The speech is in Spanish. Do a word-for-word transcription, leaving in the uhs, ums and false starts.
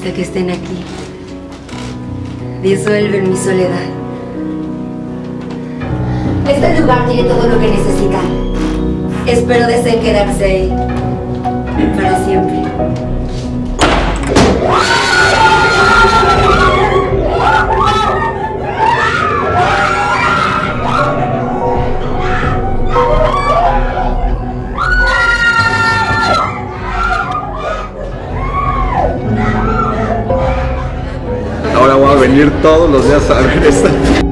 gusta que estén aquí. Disuelven mi soledad. Este lugar tiene todo lo que necesitan. Espero deseen quedarse ahí para siempre. Ahora voy a venir todos los días a ver esta.